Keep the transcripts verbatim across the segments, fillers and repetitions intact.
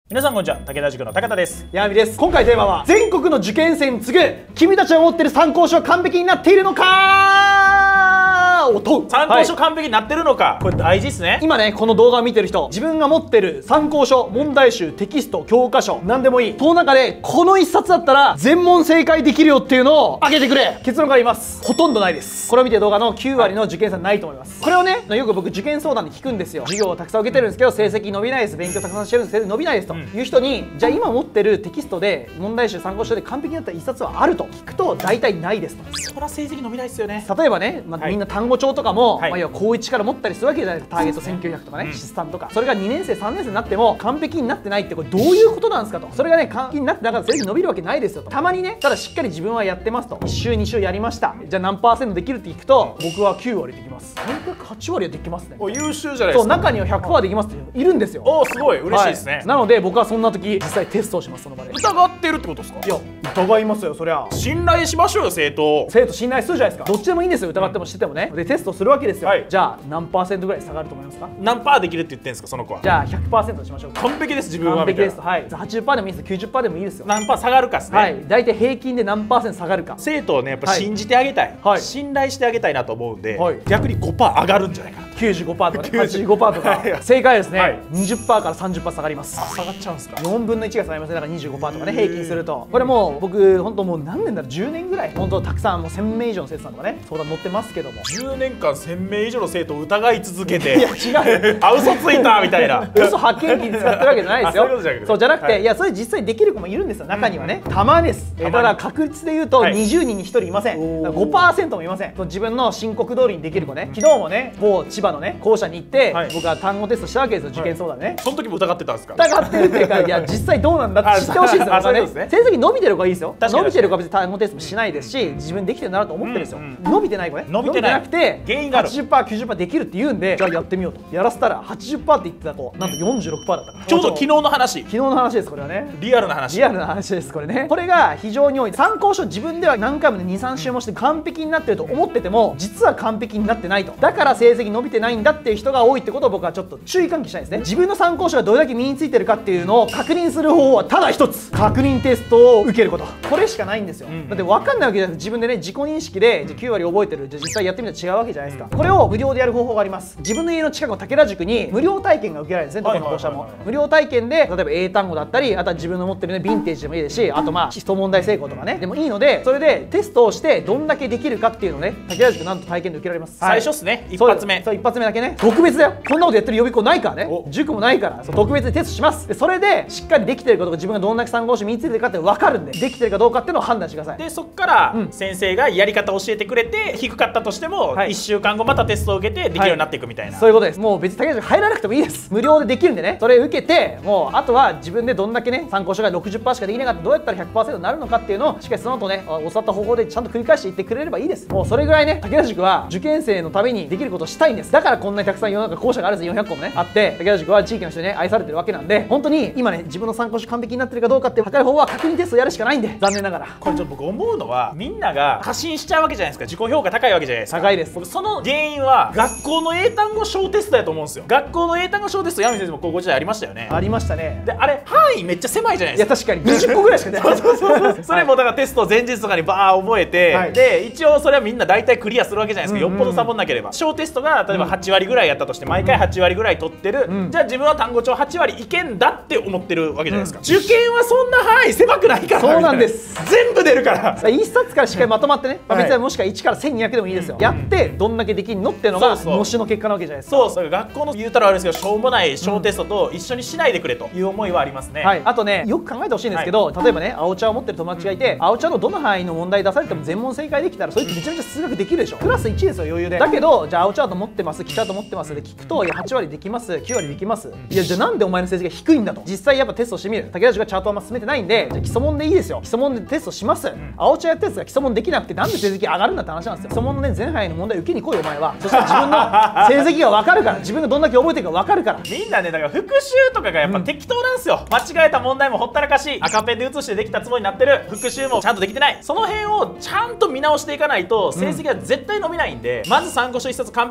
皆さんこんにちは、武田塾の高田です。 やみです。今回テーマは全国の受験生に次ぐ君たちが持っている参考書は完璧になっているのかを問う。 参考書完璧になってるのか、はい、これ大事ですね。 今ねこの動画を見てる人、自分が持ってる参考書、問題集、テキスト、教科書何でもいい、その中でこの一冊だったら全問正解できるよっていうのを挙げてくれ。結論から言います。ほとんどないです。これを見てる動画のきゅうわりの受験生はないと思います。これをねよく僕受験相談で聞くんですよ。授業をたくさん受けてるんですけど成績伸びないです、勉強たくさんしてるんですけど伸びないですという人に、じゃあ今持ってるテキストで問題集、参考書で完璧になった一冊はあると聞くと大体ないですと。 そりゃ成績伸びないですよね。 例えばね、まあ、みんな単語帳とかも、 はい、 まあ、要は高いちから持ったりするわけじゃないですか。ターゲットせんきゅうひゃくとかね、うん、シスタムとか、それがにねん生さんねん生になっても完璧になってないって、これどういうことなんですかと。それがね完璧になってなかったら成績伸びるわけないですよと。たまにね、ただしっかり自分はやってますと、いっ週に週やりました、じゃあ何パーセントできるっていくと、僕はきゅうわりできます、とにかくはちわりはできますね。 お優秀じゃないですか。そう、 中には ひゃくパーセント できますっているんですよ。 おお、すごい嬉しいですね、 はい、なので僕はそんな時実際テストをします。その場で疑ってるってことですか。 いや疑いますよ、そりゃ。 信頼しましょうよ、生徒生徒信頼するじゃないですか。どっちでもいいんですよ、疑ってもしててもね。でテストするわけですよ、はい、じゃあ何パーセントぐらい下がると思いますか。 何パーできるって言ってんですか、その子は。 じゃあ ひゃくパーセント しましょう。 完璧です、自分は。 完璧です。はい、はちじゅっパーセント でもいいです、きゅうじゅっパーセント でもいいですよ。 何パー下がるかですね。 はい、大体平均で何パーセント下がるか。 生徒をねやっぱ信じてあげたい、はい、信頼してあげたいなと思うんで、はい、逆に ごパーセント 上がるんじゃないかなと。 きゅうじゅうごパーセントとかね、はちじゅうごパーセントとか正解ですね、はい、にじゅっパーセントからさんじゅっパーセント 下がります。 あ、下がっちゃうんですか。 よんぶんのいちが下がりますね。だからにじゅうごパーセントとかね、平均すると。これもう僕本当もう何年だろう、じゅうねんぐらい本当たくさんもうせんめい以上の生徒さんとかね相談乗ってますけども、 じゅうねんかんせんめい以上の生徒を疑い続けて、 いや違うあ、嘘ついたみたいな嘘発見器に使ってるわけじゃないですよ。そうじゃなくて、はい、いやそれ実際できる子もいるんですよ、中にはね。たまです。ただ確率で言うとにじゅうにんにひとりいません。ごパーセント もいません。自分の申告通りにできる子ね。昨日もね某千葉のね校舎に行って、はい、僕は単語テストしたわけですよ、受験相談ね、はい、 その時も疑ってたんですか。 疑ってるっていうか、いや実際どうなんだって知ってほしいですよ。僕はね、成績伸びてる子はいいですよ。伸びてる子は別に単語テストもしないですし、自分できてるなと思ってるんですよ。伸びてない子ね、伸びてなくて原因があるはちじゅっパーセント、きゅうじゅっパーセント できるって言うんで、じゃあやってみようとやらせたら はちじゅっパーセント って言ってた子なんと よんじゅうろくパーセント だったから。 ちょうど昨日の話昨日の話です。これはねリアルな話リアルな話です。これね、これが非常に多い。参考書自分では何回もねにさん週もして完璧になってると思ってても、実は完璧になってないと。だから成績伸びてないんだっていう人が多いってことを僕はちょっと注意喚起したいですね。自分の参考書がどれだけ身についてるかっていうのを確認する方法はただ一つ、確認テストを受けること。これしかないんですよ、うん、だって分かんないわけじゃないです。自分でね自己認識でじゃきゅうわり覚えてる、じゃあ実際やってみたら違うわけじゃないですか、うん、これを無料でやる方法があります。自分の家の近くの武田塾に無料体験が受けられるんですね。どこの校舎も無料体験で、例えば英単語だったり、あとは自分の持ってるねヴィンテージでもいいですし、あとまあ基礎問題成功とかねでもいいので、それでテストをしてどんだけできるかっていうのをね武田塾なんと体験で受けられます。 最初っすね、一発目。 そう、一発目だけね、特別だよ。こんなことやってる予備校ないからね、塾もないから、そう特別でテストします。でそれでしっかりできてるかどうか、自分がどんだけ参考書身についてるかって分かるんで、できてるかどうかっていうのを判断してください。 でそっから先生がやり方を教えてくれて、低かったとしてもいっしゅうかんごまたテストを受けてできるようになっていくみたいな、はい、 そういうことです。もう別に武田塾入らなくてもいいです。無料でできるんでね、それ受けて、もうあとは自分でどんだけね参考書が ろくじゅっパーセント しかできなかった、どうやったら ひゃくパーセント になるのかっていうのをしっかりその後ね教わった方法でちゃんと繰り返していってくれればいいです。もうそれぐらいね武田塾は受験生のためにできることをしたいんです。だからこんなにたくさん世の中校舎があるんです。よんひゃっこもねあって、武田塾は地域の人にね愛されてるわけなんで、本当に今ね自分の参考書完璧になってるかどうかっていう測る方法は確認テストやるしかないんで、残念ながら。 これちょっと僕思うのは、みんなが過信しちゃうわけじゃないですか。自己評価高いわけじゃないですか。 高いです。 僕その原因は学校の英単語小テストだと思うんですよ。学校の英単語小テスト、山見先生も高校時代ありましたよね。 ありましたね。 であれ範囲めっちゃ狭いじゃないですか。 いや確かににじゅっこぐらいしかないそうそうそうそれもだからテスト前日とかにバー覚えて、はい、で一応それはみんな大体クリアするわけじゃないですか。よっぽどサボんなければ。小テストが例えばはちわりぐらいやったとして、毎回はちわりぐらい取ってる、うん、じゃあ自分は単語帳はちわりいけんだって思ってるわけじゃないですか、うん、受験はそんな範囲狭くないから。 そうなんです。 全部出るからいっさつからしっかりまとまってね、まあ、別にもしくはいちからせんにひゃくでもいいですよ、うん、やってどんだけできんのっていうのが模試の結果なわけじゃないですか。 そうそう、学校の言うたらあれですけどしょうもない小テストと一緒にしないでくれという思いはありますね、 はい、あとねよく考えてほしいんですけど、はい、例えばね青茶を持ってる友達がいて、青茶のどの範囲の問題出されても全問正解できたら、それってめちゃめちゃ数学できるでしょ。クラスいちですよ余裕で。だけどじゃあ青茶と持ってます、来たと持ってますで聞くと、いやはちわりできます、きゅうわりできます、いやじゃあなんでお前の成績が低いんだと。実際やっぱテストしてみる。武田塾がチャートあんま進めてないんで、じゃあ基礎問でいいですよ。基礎問でテストします、うん、青茶やったやつが基礎問できなくてなんで成績上がるんだって話なんですよ。基礎問のね全範囲の問題受けに来いよお前は。そしたら自分の成績が分かるから、自分がどんだけ覚えてるか分かるから。 みんなねだから復習とかがやっぱ適当なんですよ、うん、間違えた問題もほったらかし、赤ペンで写してできたつもりになってる、復習もちゃんとできてない、その辺をちゃんと見直していかないと成績は絶対伸びないんで、うん、まず参考書一冊完璧にすること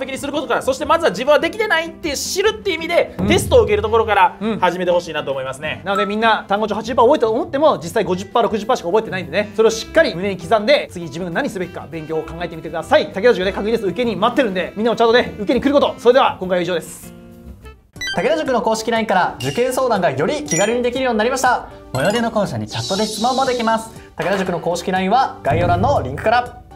から、そしてまずは自分はできてないって知るっていう意味で、うん、テストを受けるところから始めてほしいなと思いますね、うん、 なのでみんな単語帳 はちじゅっパーセント 覚えて思っても実際 ごじゅっパーセントろくじゅっパーセント しか覚えてないんでね、それをしっかり胸に刻んで次自分が何すべきか勉強を考えてみてください。武田塾で確実受けに待ってるんでみんなもちゃんとね受けに来ること。それでは今回は以上です。 武田塾の公式 ライン から受験相談がより気軽にできるようになりました。 最寄りの校舎にチャットで質問もできます。 武田塾の公式 ライン は概要欄のリンクから。